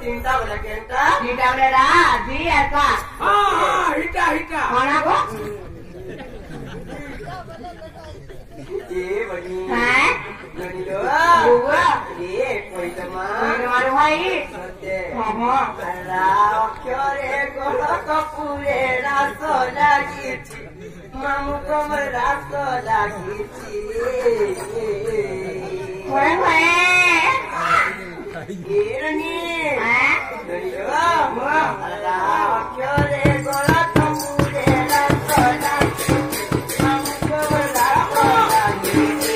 तीनटा बोला केंटा हिटा बोले रा जी ऐसा हां हिटा हिटा खाना को ए बनी हैं बनी लो बुआ ए कोई तमा मारो भाई सत्य हां राव क्योरे गोला कपूरे रासो लागिची मामू कमर रासो लागिची ओए ओए गिरनी हैं गड़ियो राव क्योरे गोला कपूरे रासो लागिची मामू कमर रासो लागिची